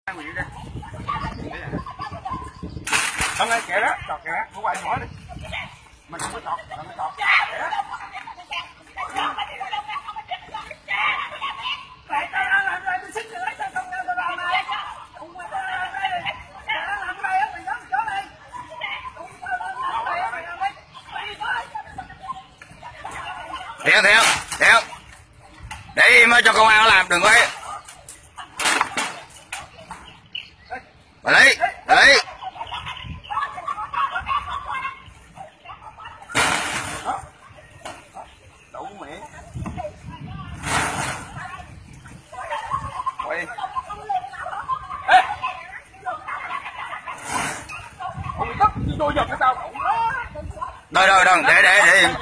Không nghe kệ đó, chọt kệ đó, không ai hỏi đi. Mình không có chọt, mình mới chọt. Kệ đó. Mẹ tao đang làm đây, tôi xích nữa, sao không nghe tôi làm này? Ông tao đang làm đây, tao đang làm đây, mày dám chó đi. Ông tao đang làm đây, mày làm đây. Theo. Để im cho công an nó làm, đừng có ấy. Mà lấy. Đủ mẹ. Quay. Ê. Ông tức tôi giật cái tao. Đâu, để im.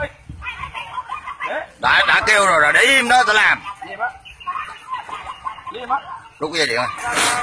Đã kêu rồi để im đó tao làm. Rút dây điện rồi.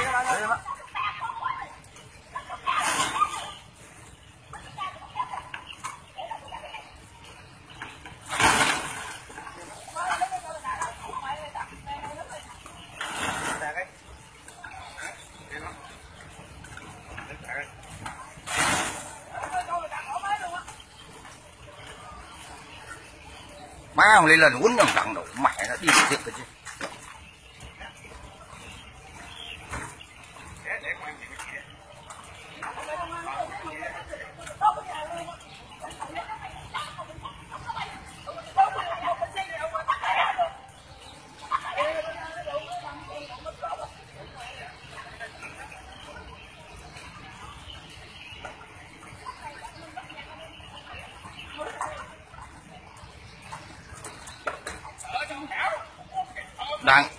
Má không lên lần quýnh trong trận đủ mẹ nó đi thiệt rồi chứ. Đang